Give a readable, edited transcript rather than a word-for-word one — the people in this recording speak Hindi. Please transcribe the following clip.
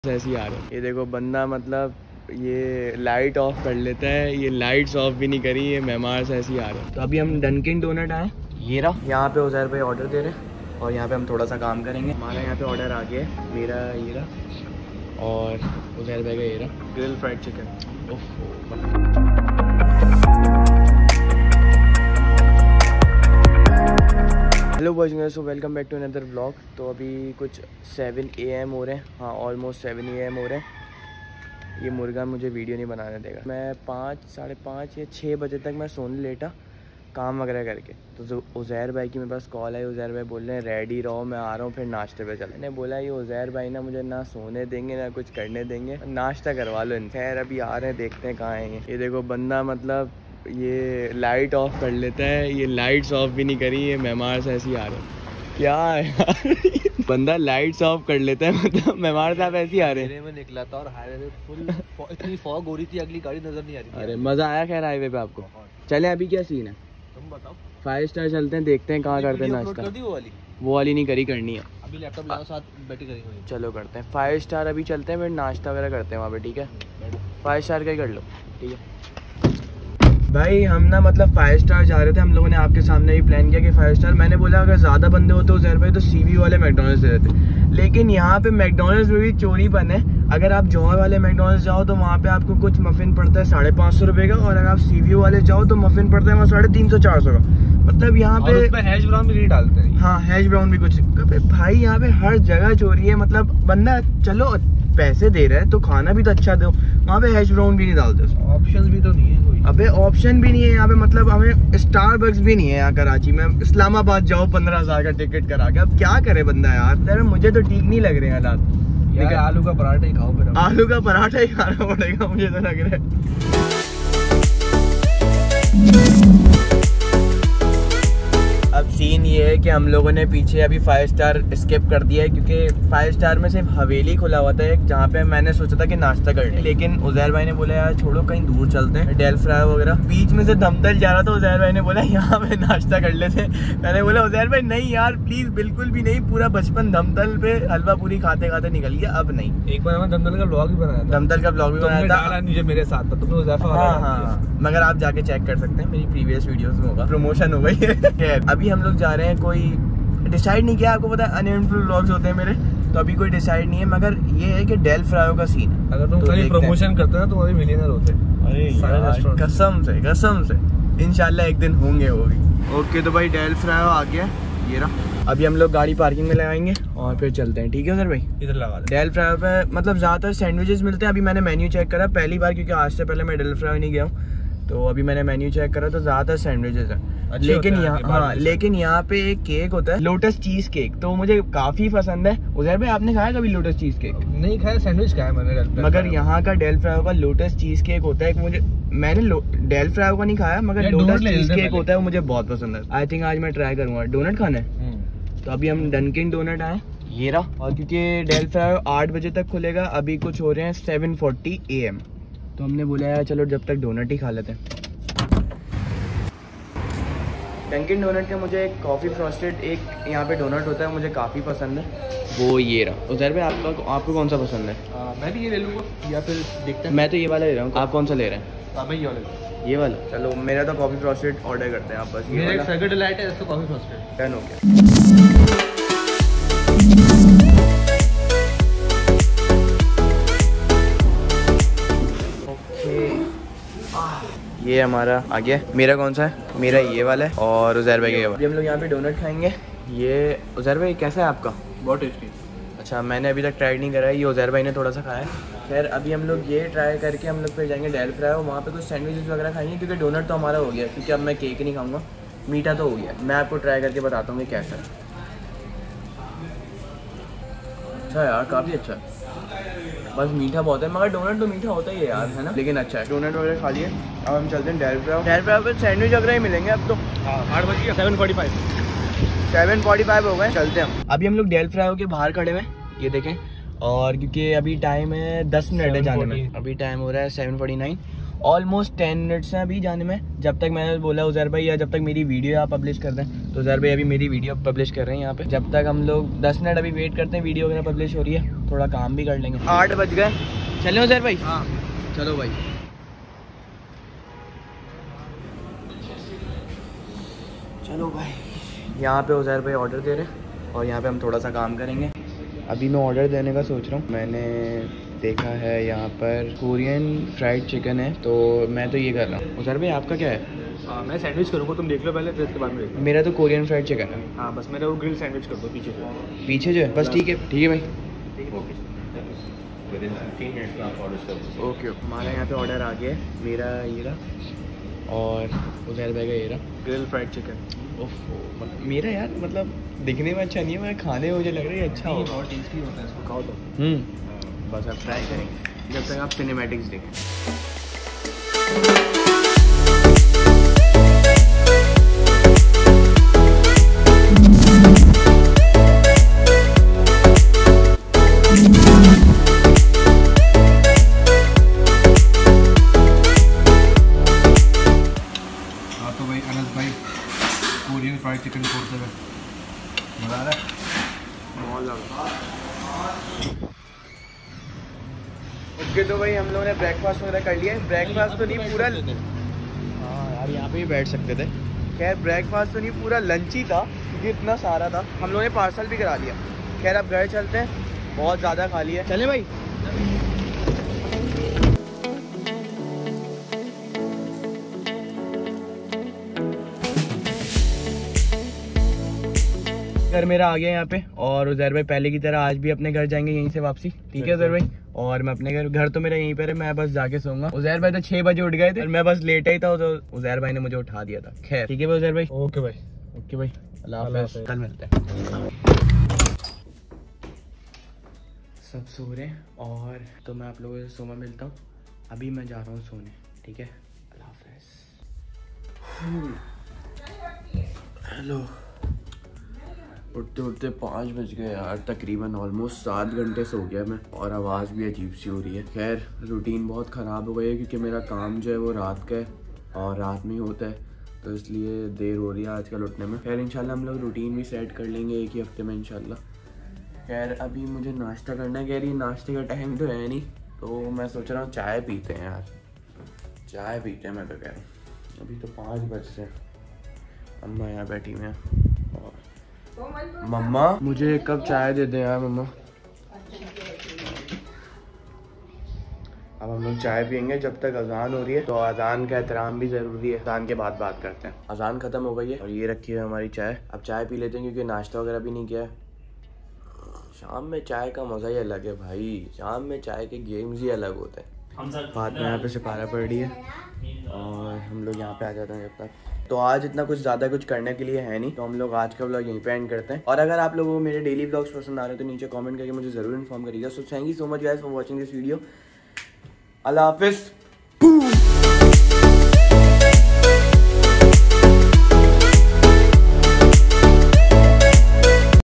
ऐसे ही आ रहे हैं। ये देखो बंदा मतलब ये लाइट ऑफ कर लेता है, ये लाइट्स ऑफ भी नहीं करी, ये मेहमान से ऐसे ही आ रहे हैं। तो अभी हम डंकिन डोनट आए, ये रहा। यहाँ पे उज़ैर भाई ऑर्डर दे रहे हैं और यहाँ पे हम थोड़ा सा काम करेंगे। हमारा यहाँ पे ऑर्डर आ गया है, मेरा ये रहा और उज़ैर भाई का ये रहा, grill fried chicken. Hello boys and girls, welcome back to another vlog. तो अभी कुछ 7 AM हो रहे हैं, हाँ ऑलमोस्ट 7 AM हो रहे हैं। ये मुर्गा मुझे वीडियो नहीं बनाने देगा। मैं 5, साढ़े 5 या 6 बजे तक मैं सोने लेटा काम वगैरह करके। तो उज़ैर भाई की मेरे पास कॉल आई, उज़ैर भाई बोल रहे हैं रेडी रहो, मैं आ रहा हूँ, फिर नाश्ते पे चले। मैंने बोला ये उज़ैर भाई ना मुझे ना सोने देंगे ना कुछ करने देंगे, नाश्ता करवा लो। खैर अभी आ रहे हैं, देखते हैं कहाँ आएंगे। ये देखो बंदा मतलब ये लाइट ऑफ कर लेता है, ये लाइट्स ऑफ भी नहीं करी, ये मेहमान से ऐसे ही आ रहे हैं। क्या है यार बंदा लाइट्स ऑफ कर लेता है, मतलब मेहमान साहब ऐसे ही आ रहे हैं। में निकला था और हाईवे पे फुल इतनी फॉग हो रही थी, अगली गाड़ी नजर नहीं आ रही थी। अरे मजा आया खैर हाईवे पे आपको? चले अभी क्या सीन है तुम बताओ। 5 स्टार चलते हैं, देखते हैं कहाँ करते हैं नाश्ता। वो वाली नहीं करी, करनी है अभी। लैपटॉप लाओ साथ बैठी करेंगे। चलो करते हैं 5 स्टार अभी चलते हैं, फिर नाश्ता वगैरह करते हैं वहाँ पे। ठीक है 5 स्टार का ही कर लो। ठीक है भाई, हम ना मतलब 5 स्टार जा रहे थे। हम लोगों ने आपके सामने ही प्लान किया कि 5 स्टार। मैंने बोला अगर ज़्यादा बंदे होते उज़ैर भाई तो सीवी वाले मैकडॉनल्ड्स दे देते, लेकिन यहाँ पे मैकडॉनल्ड्स में भी चोरीपन है। अगर आप जौहर वाले मैकडॉनल्ड्स जाओ तो वहाँ पे आपको कुछ मफिन पड़ता है 550 रुपये का, और अगर आप सीवी वाले जाओ तो मफिन पड़ता है वहाँ 350-400 का। मतलब यहाँ पे हैश ब्राउन भी नहीं डालते हैं। हाँ हैश ब्राउन भी कुछ। भाई यहाँ पे हर जगह चोरी है। मतलब बंदा चलो पैसे दे रहा है तो खाना भी तो अच्छा दो, वहाँ पे हैश ब्राउन भी नहीं डालते। ऑप्शन भी तो नहीं है कोई। अबे ऑप्शन भी नहीं है यहाँ पे, मतलब हमें स्टारबक्स भी नहीं है यहाँ कराची में। इस्लामाबाद जाओ 15,000 का टिकट करा के, अब क्या करे बंदा यार। मुझे तो ठीक नहीं लग रहे हैं हालात यार। आलू का पराठा ही खाओ फिर। आलू का पराठा ही खाना पड़ेगा मुझे तो लग रहा है। अब सीन ये है कि हम लोगों ने पीछे अभी 5 स्टार स्किप कर दिया है, क्योंकि 5 स्टार में सिर्फ हवेली खुला हुआ था एक, जहाँ पे मैंने सोचा था कि नाश्ता कर लें। लेकिन उज़ैर भाई ने बोला यार छोड़ो कहीं दूर चलते हैं, डेल फ्राई वगैरह। बीच में से धमतल जा रहा था, उज़ैर भाई ने बोला यहाँ पे नाश्ता कर लेते। मैंने बोला उज़ैर भाई नहीं यार प्लीज, बिल्कुल भी नहीं। पूरा बचपन धमतल पे हलवा पूरी खाते खाते निकल गया, अब नहीं। एक बार मैंने धमतल का ब्लॉग भी बनाया था, धमतल का ब्लॉग भी बनाया था मेरे साथ। हाँ, मगर आप जाके चेक कर सकते हैं, मेरी प्रीवियस वीडियोस में होगा, प्रमोशन हो गई है। अभी हम लोग जा रहे हैं, कोई डिसाइड नहीं किया। आपको पता है अनइवेंटफुल व्लॉग्स होते हैं मेरे, तो अभी कोई डिसाइड नहीं है। मगर ये है कि डेल फ्रायो का सीन है। अगर तुम खाली प्रमोशन करते ना तो अभी मिलियनर होते। अरे कसम से इंशाल्लाह एक दिन होंगे वो भी। ओके तो भाई डेल फ्रायो आ गया, ये रहा। अभी हम लोग गाड़ी पार्किंग में लगाएंगे और फिर चलते हैं। ठीक है सर भाई, इधर लगा दे। डेल फ्रायो पे मतलब ज़्यादातर सैंडविचेस मिलते हैं। अभी मैंने मेन्यू चेक करा पहली बार, क्योंकि आज से पहले मैं डेल फ्रायो नहीं गया हूँ। तो अभी मैंने मेन्यू चेक करा तो ज़्यादातर सैंडविचेस हैं। लेकिन यहाँ हाँ, लेकिन यहाँ पे एक केक होता है लोटस चीज केक, तो मुझे काफी पसंद है। उज़ैर भाई आपने खाया कभी लोटस चीज केक? नहीं खाया, सैंडविच खाया मैंने। मगर यहाँ का डेल फ्रायो का लोटस चीज केक होता है, मैंने डेल फ्रायो का नहीं खाया, मगर लोटस चीज केक होता है, वो मुझे बहुत पसंद है। आई थिंक आज मैं ट्राई करूंगा। डोनट खाना है तो अभी हम डंकिन डोनट आए, ये रहा। और क्योंकि डेल फ्रायो 8 बजे तक खुलेगा, अभी कुछ हो रहे हैं 7:40 AM, तो हमने बोला यार चलो जब तक डोनट ही खा लेते हैं। डंकिन डोनट के मुझे एक कॉफ़ी फ्रॉस्टेड एक यहाँ पे डोनट होता है, मुझे काफ़ी पसंद है, वो ये रहा। उज़ैर भाई आपको कौन सा पसंद है? मैं भी ये ले लूँगा या फिर देखते हैं। मैं तो ये वाला ले रहा हूँ, आप कौन सा ले रहे हैं? मैं ये वाला। चलो मेरा तो कॉफ़ी फ्रॉस्टेड ऑर्डर करते हैं आप बस। ये एक सर्किट लाइट है, इसको कॉफ़ी फ्रॉस्टेड डन हो गया। ये हमारा आ गया। मेरा कौन सा है? मेरा ये वाला है और उज़ैर भाई का ये वाला। हम लोग यहाँ पे डोनट खाएंगे। ये उज़ैर भाई कैसा है आपका? बहुत टेस्टी। अच्छा मैंने अभी तक ट्राई नहीं करा है, ये उज़ैर भाई ने थोड़ा सा खाया है। खैर अभी हम लोग ये ट्राई करके हम लोग फिर जाएंगे डेल फ्राई, वहाँ पे कुछ सैंडविचेस वगैरह खाएंगे, क्योंकि डोनट तो हमारा हो गया। क्योंकि अब मैं केक नहीं खाऊंगा, मीठा तो हो गया। मैं आपको ट्राई करके बताता हूँ कि कैसा है। अच्छा यार काफ़ी अच्छा है, बस मीठा बहुत है, मगर डोनट तो मीठा होता ही है यार, है ना। लेकिन अच्छा है। डोनट वगैरह खा लिए, अब हम चलते हैं डेल फ्राई। डेल फ्राई पे सैंडविच वगैरह ही मिलेंगे अब तो। 8 बजे 7:45 हो गए, चलते हैं। अभी हम लोग डेल फ्राई के बाहर खड़े हुए, ये देखें। और क्योंकि अभी टाइम है 10 मिनट है जाने में, अभी टाइम हो रहा है 7:49 ऑलमोस्ट 10 मिनट्स हैं अभी जाने में। जब तक मैंने बोला उज़ैर भाई या जब तक मेरी वीडियो आप पब्लिश कर दें, तो उज़ैर भाई अभी मेरी वीडियो पब्लिश कर रहे हैं यहाँ पे। जब तक हम लोग 10 मिनट अभी वेट करते हैं, वीडियो वगैरह पब्लिश हो रही है, थोड़ा काम भी कर लेंगे। 8 बज गए, चलें उज़ैर भाई? हाँ चलो भाई। चलो भाई, यहाँ पे उज़ैर भाई ऑर्डर दे रहे हैं और यहाँ पे हम थोड़ा सा काम करेंगे। अभी मैं ऑर्डर देने का सोच रहा हूँ। मैंने देखा है यहाँ पर कोरियन फ्राइड चिकन है, तो मैं तो ये कर रहा हूँ। उज़ैर भाई आपका क्या है? मैं सैंडविच करूँगा, तुम देख लो पहले फिर इसके बाद में। मेरा तो कोरियन फ्राइड चिकन है। हाँ बस मेरा वो ग्रिल सैंडविच कर दो पीछे से। पीछे जो है बस, ठीक है भाई। ओके, हमारा यहाँ पे ऑर्डर आ गया है। मेरा ये रहा और उज़ैर भाई का ये रहा ग्रिल फ्राइड चिकन। मेरा यार मतलब दिखने में अच्छा नहीं है, मैं खाने में मुझे लग रहा है अच्छा होगा। बहुत टेस्टी होता है, इसको खाओ तो। बस अब ट्राई करेंगे जब तक आप सिनेमैटिक्स देखें। हाँ तो भाई अनस भाई कोरियन फ्राइड चिकन कोर्स है, मज़ा आ रहा है? बहुत ज़्यादा। ओके तो भाई हम लोगों ने ब्रेकफास्ट वगैरह कर लिया है। ब्रेकफास्ट तो नहीं पूरा, हाँ यार यहाँ पे ही बैठ सकते थे। खैर ब्रेकफास्ट तो नहीं, पूरा लंच ही था क्योंकि इतना सारा था। हम लोगों ने पार्सल भी करा लिया। खैर अब घर चलते हैं, बहुत ज़्यादा खा लिया। चले भाई? घर मेरा आ गया यहाँ पे और उज़ैर भाई पहले की तरह आज भी अपने घर जाएंगे यहीं से वापसी। ठीक है उज़ैर भाई? और मैं अपने घर तो मेरा यहीं पर है, मैं बस जाके सोऊंगा। उज़ैर भाई तो 6 बजे उठ गए थे और मैं बस लेट ही था, तो उज़ैर भाई ने मुझे उठा दिया था। खैर ठीक है भाई उज़ैर भाई? ओके भाई। ओके भाई, अल्लाह हाफ़िज़, कल मिलते हैं। सब सो रहे हैं और तो मैं आप लोगों से सुबह मिलता हूँ। अभी मैं जा रहा हूँ सोने, ठीक है? अल्लाह हाफ़िज़। हेलो, उठते उठते 5 बज गए यार, तकरीबन ऑलमोस्ट 7 घंटे सो गया मैं और आवाज़ भी अजीब सी हो रही है। खैर रूटीन बहुत ख़राब हो गई है क्योंकि मेरा काम जो है वो रात का है और रात में ही होता है, तो इसलिए देर हो रही है आजकल उठने में। खैर इंशाल्लाह हम लोग रूटीन भी सेट कर लेंगे एक ही हफ्ते में इंशाल्लाह। खैर अभी मुझे नाश्ता करना है। कह रही नाश्ते का टाइम तो है नहीं, तो मैं सोच रहा हूँ चाय पीते हैं यार, चाय पीते हैं। मैं तो कह रहा हूँ अभी तो 5 बज रहे हैं। अम्मा यहाँ बैठी हुई हैं। मम्मा मुझे एक कप चाय दे दे यार मम्मा। अब हम लोग चाय पियेंगे जब तक अजान हो रही है, तो अजान का एहतराम भी ज़रूरी है। अजान के बाद बात करते हैं। अजान ख़त्म हो गई है और ये रखी है हमारी चाय। अब चाय पी लेते हैं क्योंकि नाश्ता वगैरह भी नहीं किया है। शाम में चाय का मज़ा ही अलग है भाई, शाम में चाय के गेम्स ही अलग होते हैं। बाद में यहाँ पे सिपारा पड़ रही है और हम लोग यहाँ पे आ जाते हैं जब तक। तो आज इतना कुछ ज़्यादा कुछ करने के लिए है नहीं, तो हम लोग आज का व्लॉग यहीं पे एंड करते हैं। और अगर आप लोगों को मेरे डेली व्लॉग्स पसंद आ रहे हैं तो नीचे कमेंट करके मुझे ज़रूर इन्फॉर्म करिएगा। So thank you so much guys for watching this video. अल्लाह हाफिज़।